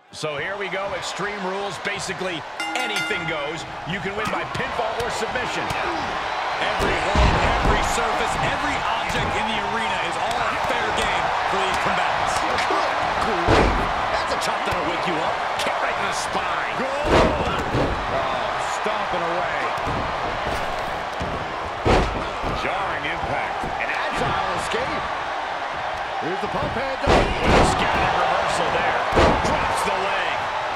So here we go, Extreme Rules. Basically, anything goes. You can win by pinfall or submission. Every hold, every surface, every object in the arena is all fair game for these combatants. Good grief. That's a chop that'll wake you up. Kick right in the spine. Oh, stomping away. Jarring impact. An agile escape. Here's the pump handle. With a scattered reversal there. Drops the leg.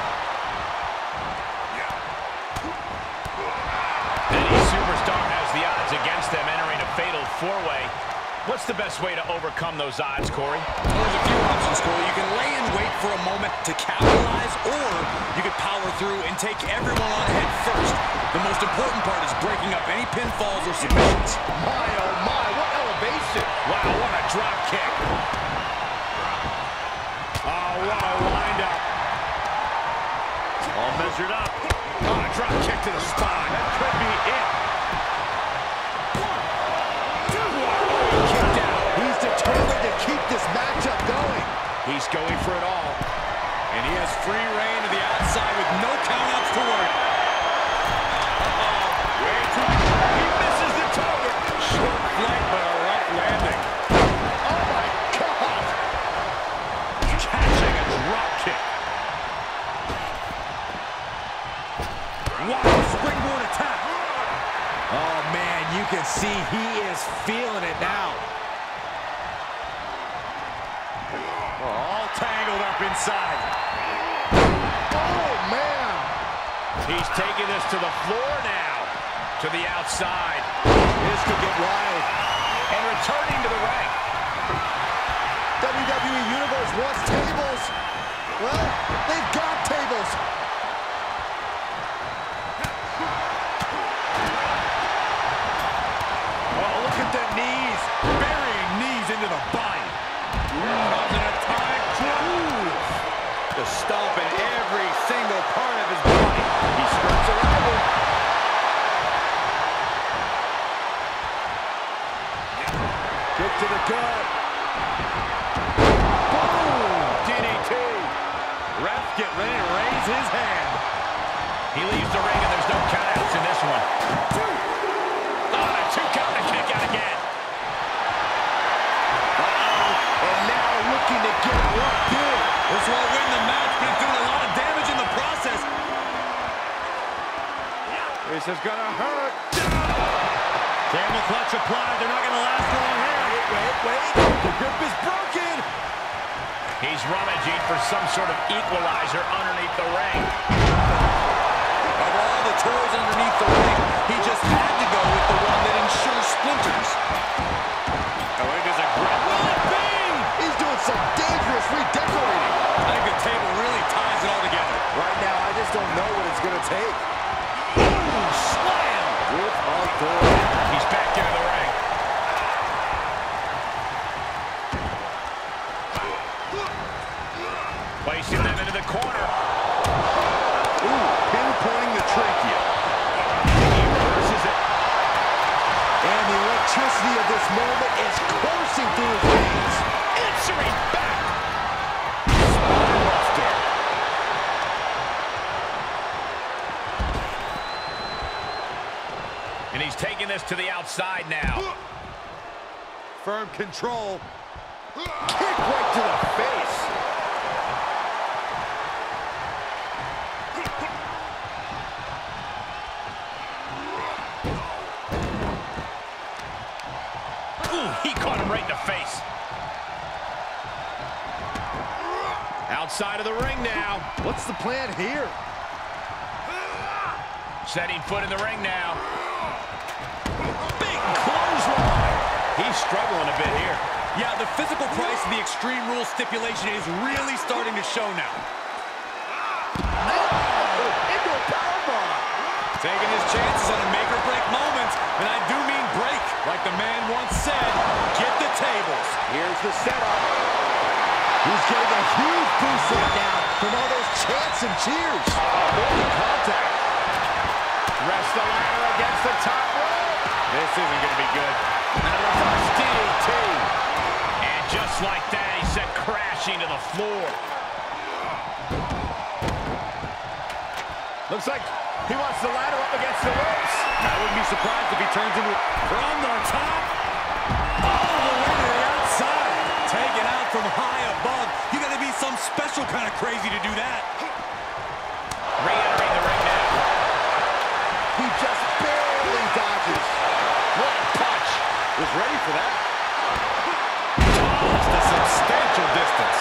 Any superstar has the odds against them entering a fatal four-way. What's the best way to overcome those odds, Corey? Well, there's a few options, Corey. You can lay in wait for a moment to capitalize, or you could power through and take everyone on head first. The most important part is breaking up any pinfalls or submissions. My, oh my, what elevation. Wow, what a drop kick. Oh, what a wind-up. All measured up. Oh, a drop kick to the spine. That could be it. Kicked out. He's determined to keep this matchup going. He's going for it all. And he has free reign to the outside with no countouts to worry. Way too high. He misses the target. Short flight, but a rough landing. Oh, my God. Catching a drop kick. Wow, springboard attack. Oh, man, you can see he is feeling it now. All tangled up inside. Oh, man. He's taking this to the floor now. To the outside. This could get wild. And returning to the ring. WWE Universe wants tables. Well, they've got tables. Oh, look at the knees. Burying knees into the body. Causing a atomic drop. The stomp in every single part of his body. He skirts a rival. Kick to the gut. Boom! DDT. Ref, get ready to raise his hand. He leaves the ring and there's no countouts in this one. Oh, a two-count to kick out again. And now looking to get locked in. This won't win the match, but he's doing a lot of damage in the process. This is gonna hurt. Camel clutch applied. They're not going to last long here. Wait. The grip is broken. He's rummaging for some sort of equalizer underneath the ring. Of all the toys underneath the ring, he just had to go with the one that ensures splinters. Oh, it is a grip. Will it be? He's doing some dangerous redecorating. I think the table really ties it all together. Right now, I just don't know what it's gonna take. Ooh, slam with authority. He's back into the ring. Placing them into the corner. Ooh, pinpointing the trachea. He reverses it. And the electricity of this moment is coursing through his veins. Answering back. Spinebuster. And he's taking this to the outside now. Firm control. Kick right to the face. Ooh, he caught him right in the face. Outside of the ring now. What's the plan here? Setting foot in the ring now. Big clothesline. He's struggling a bit here. Yeah, the physical price of the Extreme Rules stipulation is really starting to show now. Into a powerbomb. Taking his chances on a make-or-break moment, and I do mean break. Like the man once said, get the tables. Here's the setup. He's getting a huge boost right now from all those chants and cheers. Avoiding contact. Rest the ladder against the top rope. This isn't going to be good. And a reverse DDT. And just like that, he sent crashing to the floor. Looks like he wants to ladder up against the ropes. I wouldn't be surprised if he turns into from the top. All the way to the outside. Taken out from high above. You got to be some special kind of crazy to do that. Re-entering the ring now. He just barely dodges. What a punch. Was ready for that. Tossed a substantial distance.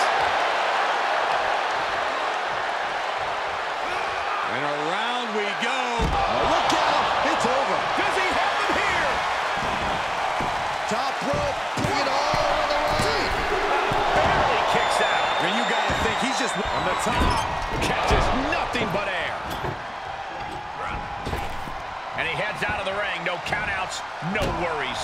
And around we go. Oh, look out. It's over. Does he have him here? Top rope. Putting it all on the line. Barely kicks out. And you got to think he's just on the top. Catches nothing but air. And he heads out of the ring. No countouts, no worries.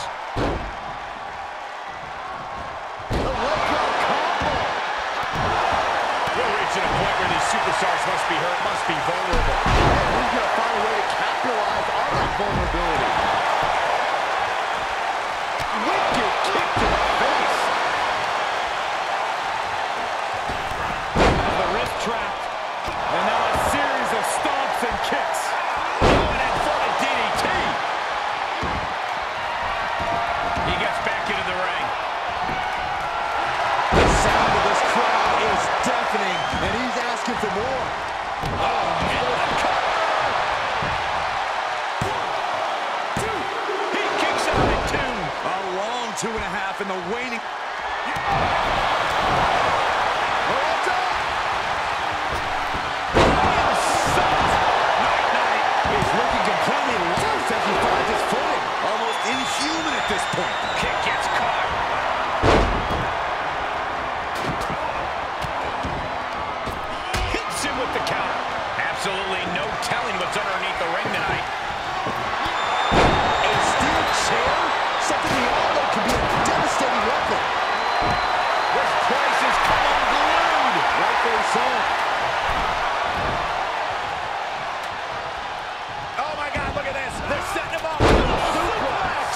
We're reaching a point where these superstars must be hurt, must be vulnerable. And who's going to find a way to capitalize on that vulnerability? Wicked kick to the face. The wrist trapped. And now a series of stomps and kicks. Going in for a DDT. He gets back into the ring. The sound of this crowd is deafening, and he's asking for more. He kicks out at 2. A long 2.5 in the waning. He's looking completely lost as he finds his footing. Almost inhuman at this point. Kick gets caught. Hits him with the counter. Absolutely no telling what's underneath the ring tonight. A steel chair? Something we all know can be a devastating weapon. This place is come unglued. Rightfully so. Oh my God, look at this. They're setting him up. Suplex.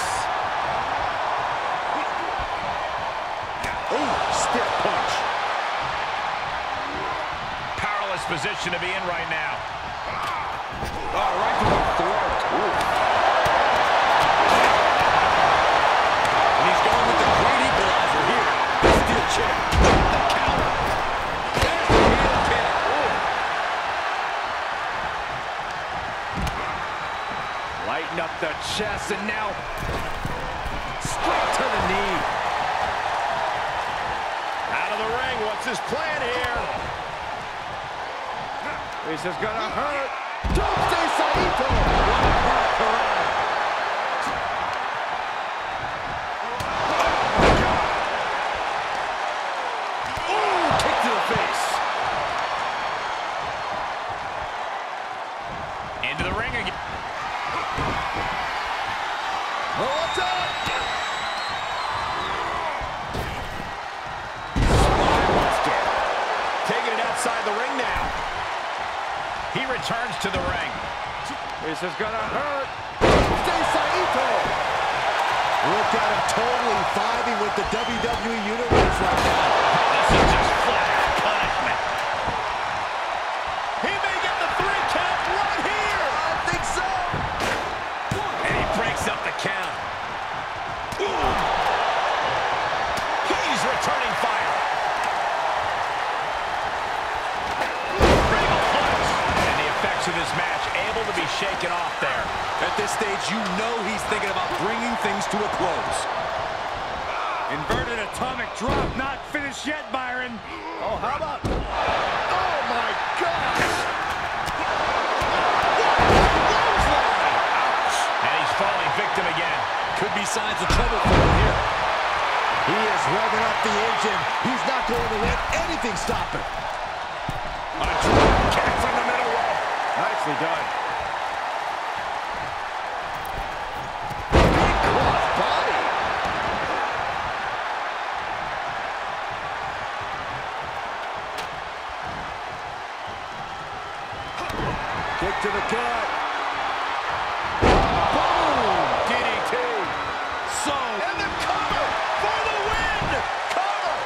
Ooh, stiff punch. Powerless position to be in right now. Oh, right to the throat. And he's going with the great equalizer here. The steel chair. The counter. There's the heel kick. Lighten up the chest and now straight to the knee. Out of the ring, what's his plan here? This is gonna hurt. Doomsday Saito. Ooh, kick to the face. Into the ring again. What's up? Spinebuster. Taking it outside the ring now. He returns to the ring. This is gonna hurt. Doomsday Saito. Look at him totally vibing with the WWE Universe right now. This is just flat punishment. He may get the 3 count right here. I think so. And he breaks up the count. Ooh. He's returning fire. Regal punch. And the effects of this match able to be shaken off there. At this stage, you know he's thinking about bringing things to a close. Inverted atomic drop, not finished yet, Byron. Oh, how about... Oh, my gosh. And he's falling victim again. Could be signs of trouble for him here. He is revving up the engine. He's not going to let anything stop him. A drop kick from the middle rope. Nicely done. Big cross body. Kick to the gut. Boom! DDT. So, And the cover for the win. Cover.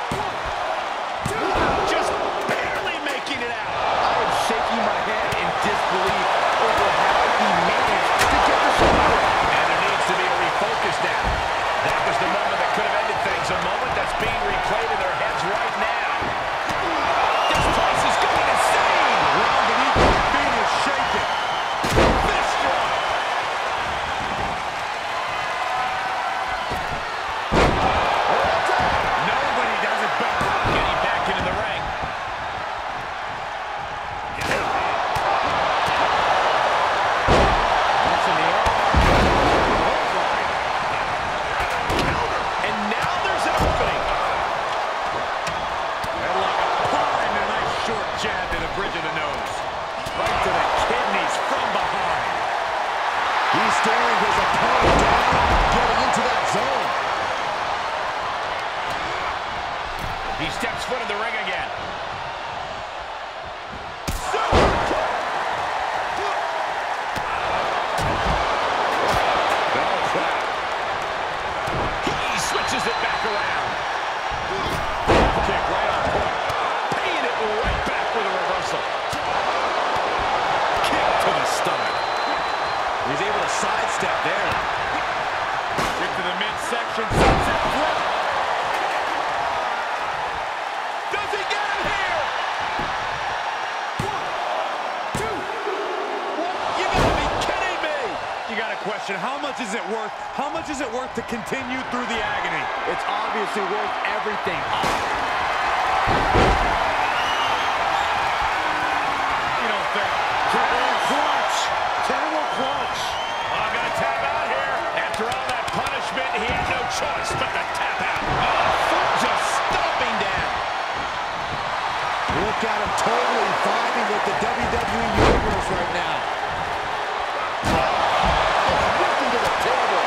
Just barely making it out. I am shaking my head in disbelief jab to the bridge of the nose. Right to the kidneys from behind. He's staring his opponent down, getting into that zone. He steps foot in the ring again. He switches it back around. Kick right on point. Paying it right back with a reversal. Kick to the stomach. He's able to sidestep there. Into the midsection. Sunset flip. Does he get him here? 1, 2. You gotta be kidding me. You got to question, how much is it worth? How much is it worth to continue through the agony? It's obviously worth everything. You don't think. Terrible clutch. Terrible clutch. I'm going to tap out here. After all that punishment, he had no choice but to tap out. Oh, foot just stomping down. Look at him totally vibing with the WWE Universe right now. Lifting to the table.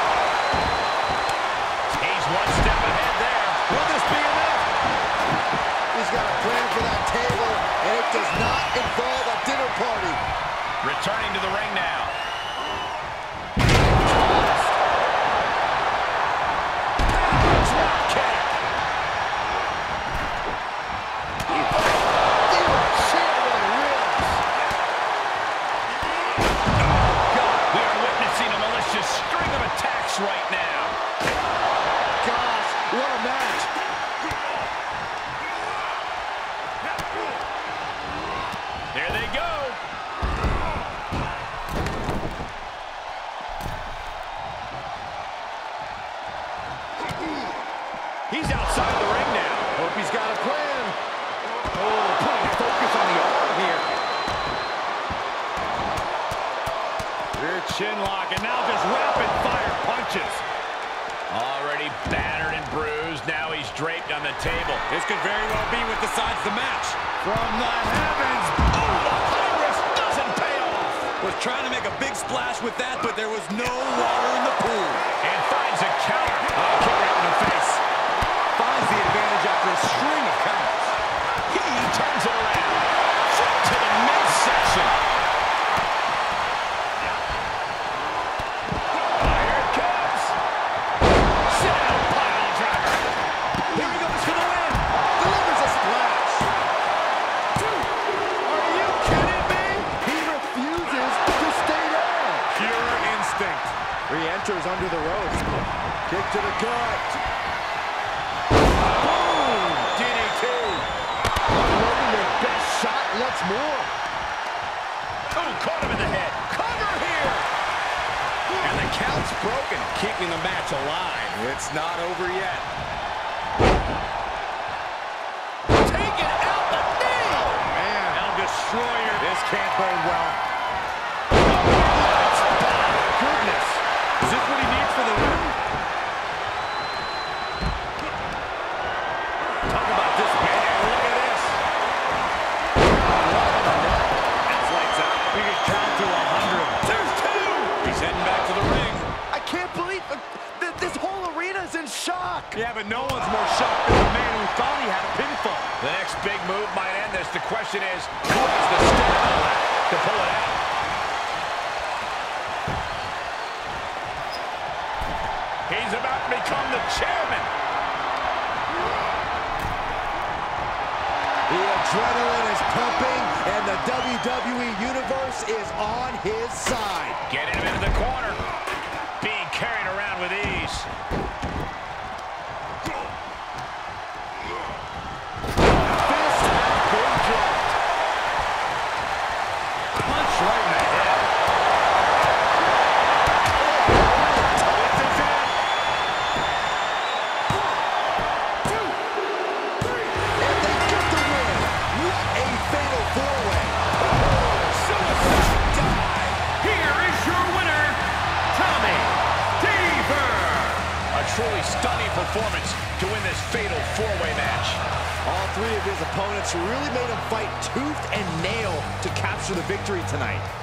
He's one step ahead there. Will this be enough? He's got a plan for that table, and it does not involve a dinner party. Returning to the ring now. Drop kick. We are witnessing a malicious string of attacks right now. Gosh, what a match. There they go. He's outside the ring now. Hope he's got a plan. Oh, putting focus on the arm here. Rear chin lock, and now just rapid-fire punches. Already battered and bruised, now he's draped on the table. This could very well be what decides the match. From the heavens, oh, the high risk doesn't pay off. Was trying to make a big splash with that, but there was no water in the pool. And finds a counter. Oh, kick right in the face. Finds the advantage after a string of counters. He turns it around. Foot to the midsection. Here it comes. Sit down, pile driver. Here he goes for the win. Delivers a splash. Are you kidding me? He refuses to stay down. Pure instinct. Re-enters under the ropes. Kick to the gut. Boom! DDT. Unloading their best shot once more. Oh, caught him in the head. Cover here. And the count's broken, keeping the match alive. It's not over yet. Taking out the knee. Man, El Destroyer. this can't bode well. Goodness. Is this what he needs for the win? Talk about this man. Look at this. That's lights out. We could count to 100. There's 2. He's heading back to the ring. I can't believe this whole arena's in shock. Yeah, but no one's more shocked than the man who thought he had a pinfall. The next big move might end this. The question is, who has the stamina to pull it out? He's about to become the chairman. The adrenaline is pumping, and the WWE Universe is on his side. Getting him into the corner. Being carried around with ease. Fist has been dropped. Punch right in the head. This is it. 1, 2, 3. And they get the win. What a fatal four-way. Suicide dive. Here is your winner, Tommy Dreamer. A truly stunning performance to win this fatal four-way match. All three of his opponents really made him fight tooth and nail to capture the victory tonight.